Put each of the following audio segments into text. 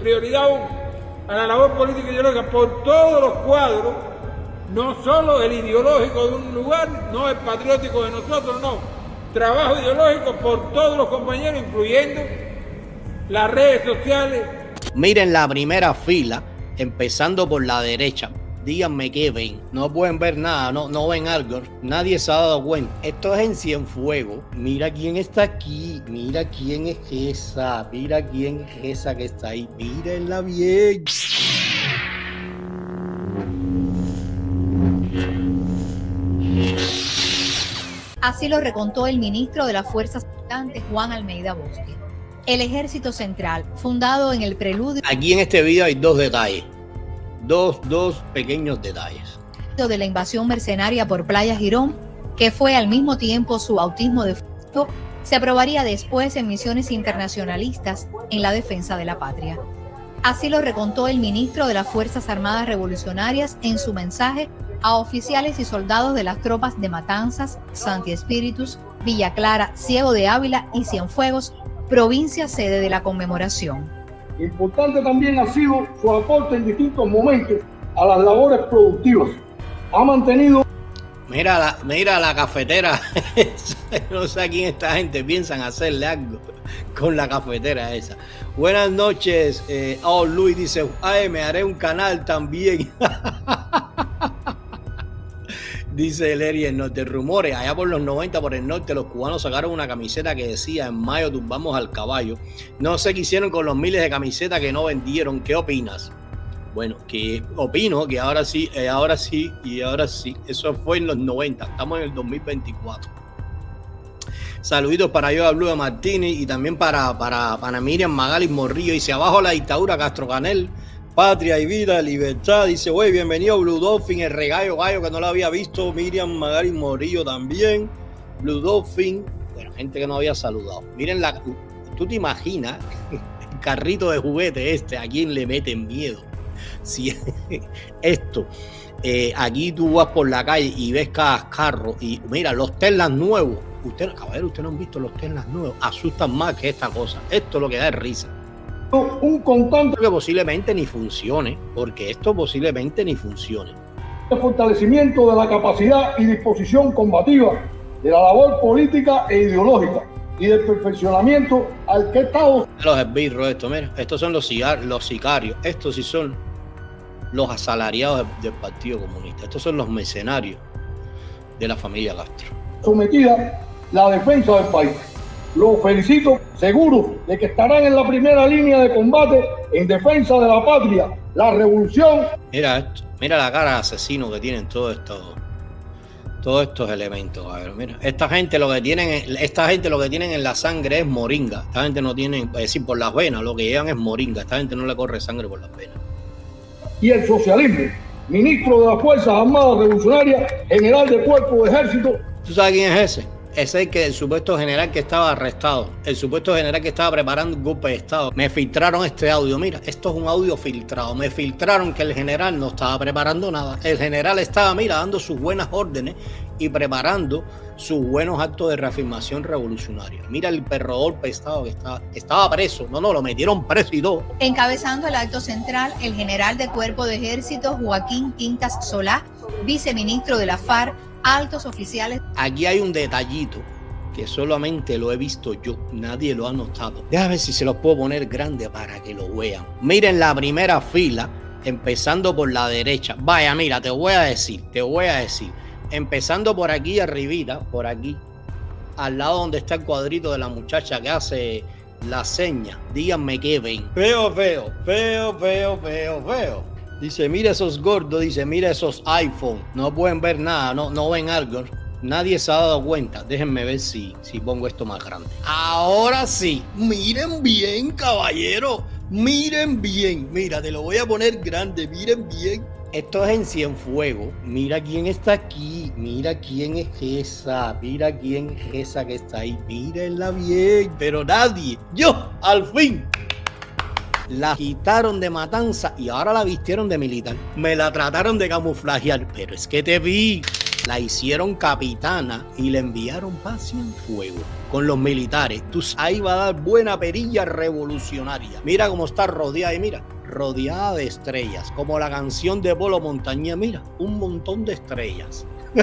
prioridad a la labor política ideológica por todos los cuadros, no solo el ideológico de un lugar, no el patriótico de nosotros, no. Trabajo ideológico por todos los compañeros, incluyendo las redes sociales. Miren la primera fila, empezando por la derecha. Díganme qué ven. No pueden ver nada, no ven algo. Nadie se ha dado cuenta. Esto es en Cienfuegos. Mira quién está aquí. Mira quién es esa. Mira quién es esa que está ahí. Mírenla bien. Así lo recontó el ministro de las Fuerzas Armadas, Juan Almeida Bosque. El Ejército Central, fundado en el preludio... Aquí en este video hay dos detalles. Dos pequeños detalles. ...de la invasión mercenaria por Playa Girón, que fue al mismo tiempo su bautismo de fuego, se aprobaría después en misiones internacionalistas en la defensa de la patria. Así lo recontó el ministro de las Fuerzas Armadas Revolucionarias en su mensaje a oficiales y soldados de las tropas de Matanzas, Santi Espíritus, Villa Clara, Ciego de Ávila y Cienfuegos, provincia sede de la conmemoración. Importante también ha sido su aporte en distintos momentos a las labores productivas. Ha mantenido... Mira la cafetera. No sé a quién esta gente piensan hacerle algo con la cafetera esa. Buenas noches. Luis dice, ay, me haré un canal también. Dice el Eri el norte. Rumores, allá por los 90 por el norte, los cubanos sacaron una camiseta que decía, en mayo tumbamos al caballo. No sé qué hicieron con los miles de camisetas que no vendieron. ¿Qué opinas? Bueno, que opino que ahora sí. Eso fue en los 90. Estamos en el 2024. Saluditos para Yoda Blue de Martínez y también para Miriam Magali Morrillo. Dice, abajo la dictadura, Castro Canel. Patria y vida, libertad. Dice, güey, bienvenido Blue Dolphin, el regallo gallo que no lo había visto. Miriam Magali Morillo también. Blue Dolphin. Bueno, gente que no había saludado. Miren tú te imaginas el carrito de juguete a quién le meten miedo. Si esto, aquí tú vas por la calle y ves cada carro y mira, los Teslas nuevos. Ustedes no han visto los Teslas nuevos. Asustan más que esta cosa. Esto es lo que da risa. Un constante que posiblemente ni funcione, porque esto posiblemente ni funcione. El fortalecimiento de la capacidad y disposición combativa de la labor política e ideológica y del perfeccionamiento al que Estados... Los esbirros, mira, estos son los sicarios, estos sí son los asalariados del Partido Comunista, estos son los mercenarios de la familia Castro. Sometida la defensa del país. Los felicito, seguro de que estarán en la primera línea de combate en defensa de la patria, la revolución. Mira esto, mira la cara de asesino que tienen todos estos elementos. A ver, mira, esta gente lo que tienen en la sangre es moringa. Esta gente no tiene, es decir, por las venas, lo que llevan es moringa. Esta gente no le corre sangre por las venas. Y el socialismo, ministro de las Fuerzas Armadas Revolucionarias, general de Cuerpo de Ejército. ¿Tú sabes quién es ese? Ese es el supuesto general que estaba arrestado, el supuesto general que estaba preparando un golpe de Estado. Me filtraron este audio, mira, esto es un audio filtrado. Me filtraron que el general no estaba preparando nada. El general estaba, mira, dando sus buenas órdenes y preparando sus buenos actos de reafirmación revolucionaria. Mira el perro golpe de Estado que estaba preso. No, lo metieron preso y todo. Encabezando el acto central, el general de Cuerpo de Ejército Joaquín Quintas Solá, viceministro de la FARC, altos oficiales. Aquí hay un detallito que solamente lo he visto yo, nadie lo ha notado. Déjame ver si se los puedo poner grande para que lo vean. Miren la primera fila, empezando por la derecha. Vaya, mira, te voy a decir. Empezando por aquí arribita, por aquí, al lado donde está el cuadrito de la muchacha que hace la seña. Díganme qué ven. Feo. Dice, mira esos gordos, dice, mira esos iPhone. No pueden ver nada, no ven algo. Nadie se ha dado cuenta. Déjenme ver si pongo esto más grande. Ahora sí, miren bien, caballero. Miren bien. Mira, te lo voy a poner grande, miren bien. Esto es en Cienfuegos. Mira quién está aquí. Mira quién es esa. Mira quién es esa que está ahí. Mírenla bien. Pero nadie. Yo, al fin. La quitaron de matanza y ahora la vistieron de militar. Me la trataron de camuflajear, pero es que te vi. La hicieron capitana y la enviaron para Cienfuegos con los militares. Ahí va a dar buena perilla revolucionaria. Mira cómo está rodeada y mira, rodeada de estrellas, como la canción de Polo Montañés. Mira, un montón de estrellas.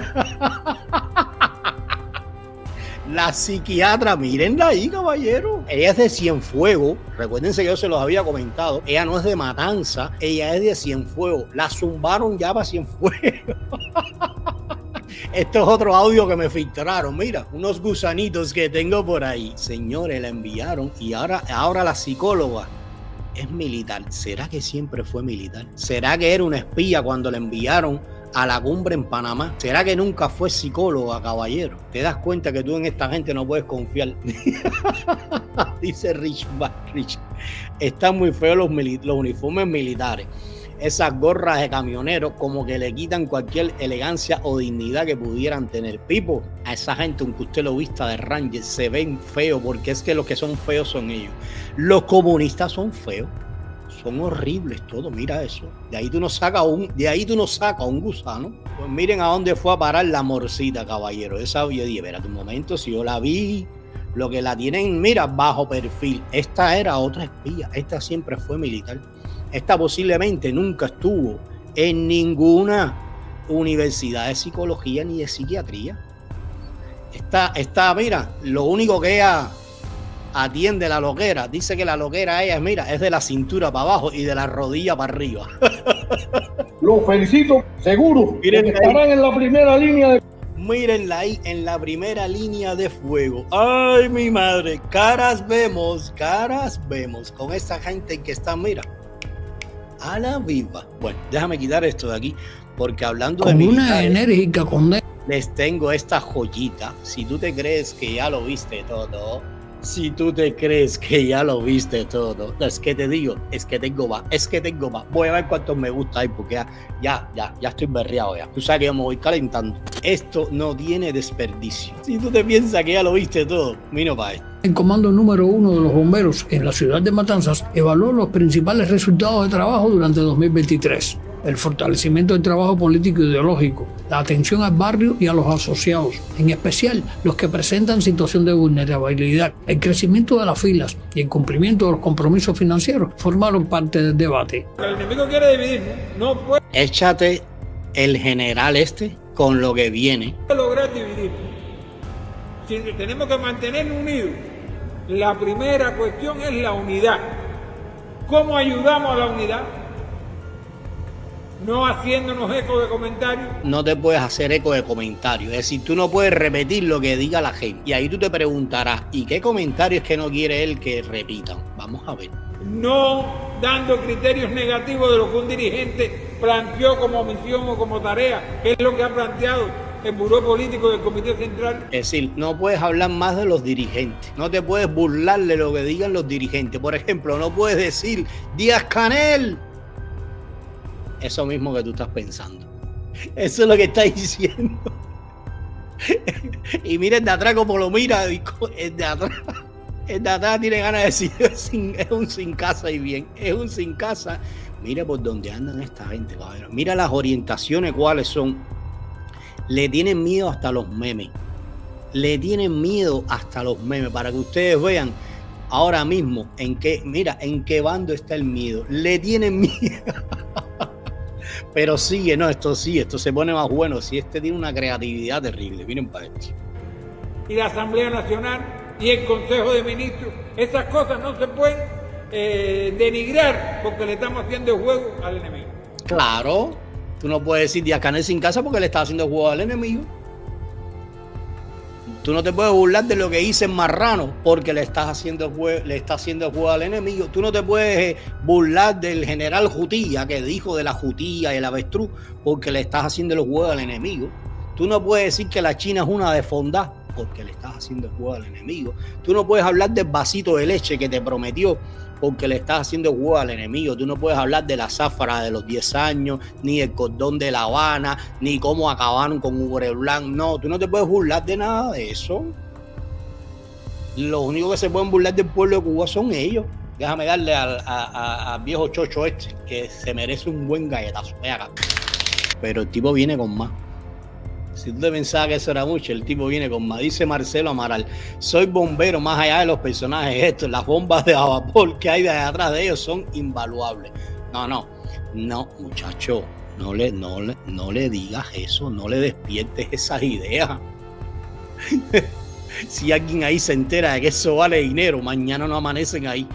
La psiquiatra, mírenla ahí, caballero. Ella es de Cienfuegos. Recuérdense que yo se los había comentado. Ella no es de Matanza, ella es de Cienfuegos. La zumbaron ya para Cienfuegos. Esto es otro audio que me filtraron. Mira, unos gusanitos que tengo por ahí. Señores, la enviaron y ahora la psicóloga es militar. ¿Será que siempre fue militar? ¿Será que era una espía cuando la enviaron a la cumbre en Panamá? ¿Será que nunca fue psicóloga, caballero? ¿Te das cuenta que tú en esta gente no puedes confiar? Dice Rich. Están muy feos los uniformes militares. Esas gorras de camioneros como que le quitan cualquier elegancia o dignidad que pudieran tener. Pipo, a esa gente, aunque usted lo vista de Ranger, se ven feos, porque es que los que son feos son ellos. Los comunistas son feos. Son horribles todos, mira eso. De ahí tú no sacas un gusano. Pues miren a dónde fue a parar la morcita, caballero. Esa yo dije, espérate un momento, si yo la vi, lo que la tienen, mira, bajo perfil. Esta era otra espía, esta siempre fue militar. Esta posiblemente nunca estuvo en ninguna universidad de psicología ni de psiquiatría. Esta, mira, lo único que ella atiende la loquera, dice que la loquera ella, mira, es de la cintura para abajo y de la rodilla para arriba. Los felicito, seguro que estarán en la primera línea de... Mírenla ahí en la primera línea de fuego. Ay, mi madre, caras vemos con esta gente que está, mira, a la viva. Bueno, déjame quitar esto de aquí, porque hablando de militares, una enérgica condena, les tengo esta joyita. Si tú te crees que ya lo viste todo, es que te digo, es que tengo más. Voy a ver cuántos me gusta ahí, porque ya estoy berreado ya. Tú sabes que yo me voy calentando. Esto no tiene desperdicio. Si tú te piensas que ya lo viste todo, mira para esto. el comando número 1 de los bomberos en la ciudad de Matanzas evaluó los principales resultados de trabajo durante 2023. El fortalecimiento del trabajo político e ideológico, la atención al barrio y a los asociados, en especial los que presentan situación de vulnerabilidad, el crecimiento de las filas y el cumplimiento de los compromisos financieros formaron parte del debate. El enemigo quiere dividirnos, no puede Échate el general con lo que viene. lograr dividirnos. Si tenemos que mantenernos unidos. La primera cuestión es la unidad. ¿Cómo ayudamos a la unidad? No haciéndonos eco de comentarios. No te puedes hacer eco de comentarios. Es decir, tú no puedes repetir lo que diga la gente. Y ahí tú te preguntarás, ¿y qué comentarios que no quiere él que repitan? Vamos a ver. No dando criterios negativos de lo que un dirigente planteó como misión o como tarea, que es lo que ha planteado el Buró Político del Comité Central. Es decir, no puedes hablar más de los dirigentes. No te puedes burlar de lo que digan los dirigentes. Por ejemplo, no puedes decir Díaz-Canel. Eso mismo que tú estás pensando. Eso es lo que estás diciendo. Y mira el de atrás como lo mira. El de atrás tiene ganas de decir es un sin casa y bien. Es un sin casa. Mira por dónde andan esta gente, cabrón. Mira las orientaciones cuáles son. Le tienen miedo hasta los memes. Le tienen miedo hasta los memes. Para que ustedes vean ahora mismo en qué bando está el miedo. Le tienen miedo. Pero sigue, no, esto se pone más bueno. Si tiene una creatividad terrible. Miren para esto. Y la Asamblea Nacional y el Consejo de Ministros, esas cosas no se pueden denigrar porque le estamos haciendo juego al enemigo. Claro, tú no puedes decir Díaz-Canel sin casa porque le estás haciendo juego al enemigo. Tú no te puedes burlar de lo que dice Marrano porque le está haciendo juego al enemigo. Tú no te puedes burlar del general Jutilla que dijo de la jutilla y el avestruz porque le estás haciendo los juegos al enemigo. Tú no puedes decir que la China es una desfondada porque le estás haciendo juego al enemigo. Tú no puedes hablar del vasito de leche que te prometió porque le estás haciendo juego al enemigo. Tú no puedes hablar de la zafra de los 10 años, ni el cordón de La Habana, ni cómo acabaron con Hugo Blanc. No, tú no te puedes burlar de nada de eso. Los únicos que se pueden burlar del pueblo de Cuba son ellos. Déjame darle al viejo chocho que se merece un buen galletazo. Ve acá. Pero el tipo viene con más. Si tú te pensabas que eso era mucho, el tipo viene con, dice Marcelo Amaral, soy bombero más allá de los personajes estos, las bombas de vapor que hay de atrás de ellos son invaluables. No, muchacho, no le digas eso, no le despiertes esas ideas. Si alguien ahí se entera de que eso vale dinero, mañana no amanecen ahí.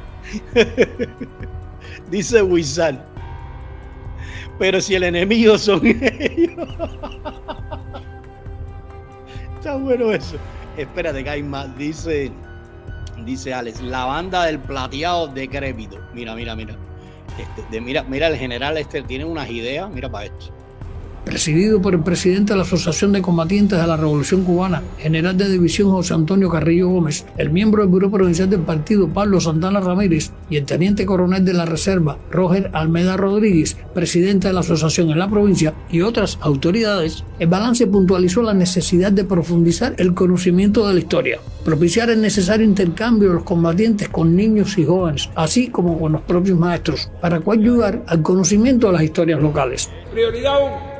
Dice Wizard, pero si el enemigo son ellos. Está bueno eso. Espérate que hay más. Dice Alex, la banda del plateado decrépito. Mira. Mira, el general tiene unas ideas. Mira para esto. Presidido por el presidente de la Asociación de Combatientes de la Revolución Cubana, general de división José Antonio Carrillo Gómez, el miembro del Buró Provincial del Partido Pablo Santana Ramírez y el teniente coronel de la Reserva Roger Almeida Rodríguez, presidente de la asociación en la provincia, y otras autoridades, el balance puntualizó la necesidad de profundizar el conocimiento de la historia, propiciar el necesario intercambio de los combatientes con niños y jóvenes, así como con los propios maestros, para coadyuvar al conocimiento de las historias locales. Prioridad 1.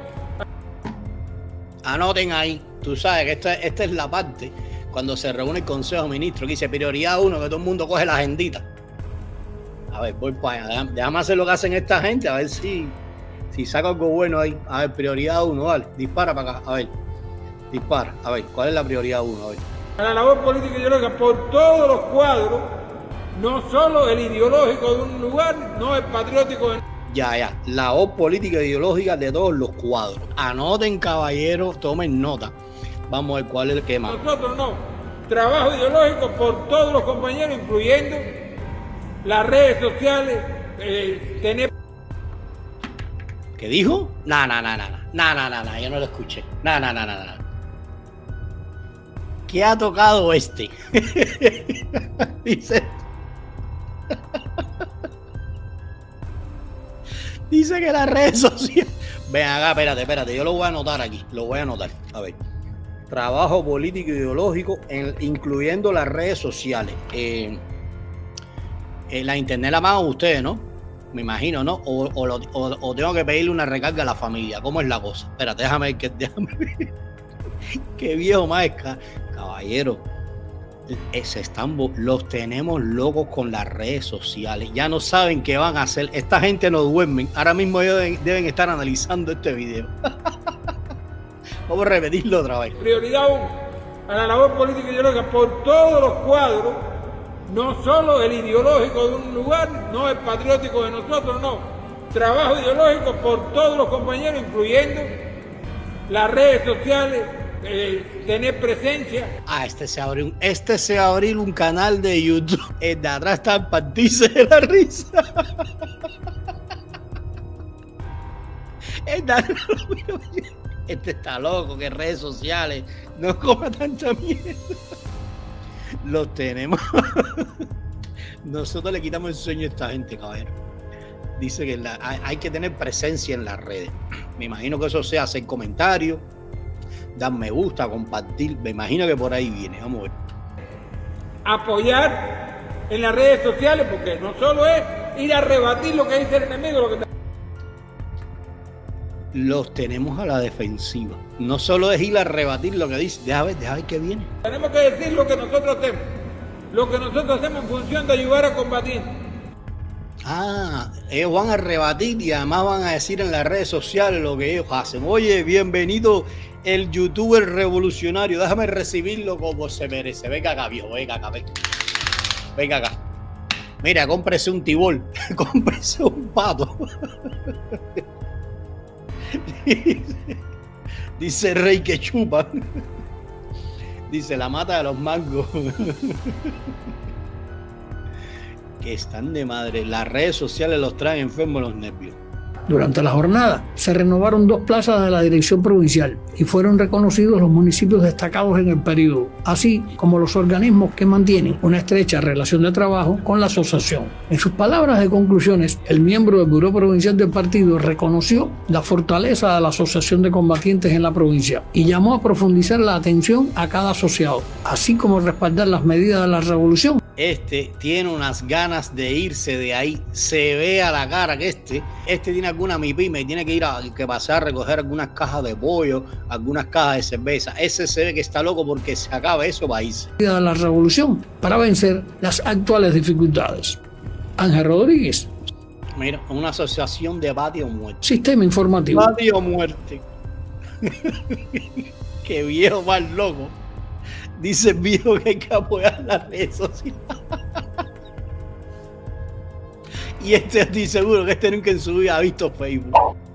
Anoten ahí, tú sabes que esta es la parte cuando se reúne el Consejo de Ministros que dice prioridad 1, que todo el mundo coge la agendita. A ver, voy para allá, déjame hacer lo que hacen esta gente, a ver si saco algo bueno ahí. A ver, prioridad 1, vale, dispara para acá, a ver, dispara, a ver, ¿cuál es la prioridad 1? A ver. La labor política ideológica por todos los cuadros, no solo el ideológico de un lugar, no el patriótico de... Ya, la voz política e ideológica de todos los cuadros. Anoten, caballeros, tomen nota. Vamos a ver cuál es el que más. Nosotros no. Trabajo ideológico por todos los compañeros, incluyendo las redes sociales, tener... ¿Qué dijo? No, yo no lo escuché. No. ¿Qué ha tocado este? Dice que las redes sociales... Ven acá, espérate, yo lo voy a anotar aquí, a ver. Trabajo político e ideológico, incluyendo las redes sociales. La internet la pagan ustedes, ¿no? Me imagino, ¿no? O tengo que pedirle una recarga a la familia. ¿Cómo es la cosa? Espérate, déjame ver. Qué viejo más, caballero. Los tenemos locos con las redes sociales. Ya no saben qué van a hacer. Esta gente no duermen. Ahora mismo ellos deben estar analizando este video. Vamos a repetirlo otra vez. Prioridad 1. A la labor política ideológica por todos los cuadros, no solo el ideológico de un lugar, no el patriótico de nosotros, no. Trabajo ideológico por todos los compañeros, incluyendo las redes sociales, tener presencia. Este se va a abrir un canal de YouTube. El de atrás está en partirse de la risa. Este está loco, que redes sociales, no coma tanta mierda. Los tenemos. Nosotros le quitamos el sueño a esta gente, caballero. Dice que hay que tener presencia en las redes. Me imagino que eso sea hacer comentarios, dar me gusta, compartir. Me imagino que por ahí viene. Vamos a ver. Apoyar en las redes sociales, porque no solo es ir a rebatir lo que dice el enemigo, los tenemos a la defensiva. No solo es ir a rebatir lo que dice. Deja ver qué viene. Tenemos que decir lo que nosotros hacemos. Lo que nosotros hacemos en función de ayudar a combatir. Ellos van a rebatir y además van a decir en las redes sociales lo que ellos hacen. Oye, bienvenido el youtuber revolucionario. Déjame recibirlo como se merece. Venga acá, viejo. Venga acá. Mira, cómprese un tibol. Cómprese un pato. Dice Rey que chupa. Dice la mata de los mangos. Que están de madre. Las redes sociales los traen enfermos los nervios. Durante la jornada se renovaron 2 plazas de la dirección provincial y fueron reconocidos los municipios destacados en el periodo, así como los organismos que mantienen una estrecha relación de trabajo con la asociación. En sus palabras de conclusiones, el miembro del Buró Provincial del partido reconoció la fortaleza de la Asociación de Combatientes en la provincia y llamó a profundizar la atención a cada asociado, así como respaldar las medidas de la revolución Este tiene unas ganas de irse de ahí. Se ve a la cara que este tiene alguna mipime y tiene que ir que pasar a recoger algunas cajas de pollo, algunas cajas de cerveza. Ese se ve que está loco porque se acaba eso para irse. La revolución para vencer las actuales dificultades. Ángel Rodríguez. Mira, una asociación de patria o muerte. Sistema informativo. Patria o muerte. Qué viejo más loco. Dice el viejo que hay que apoyar las redes sociales. Y estoy seguro que nunca en su vida ha visto Facebook.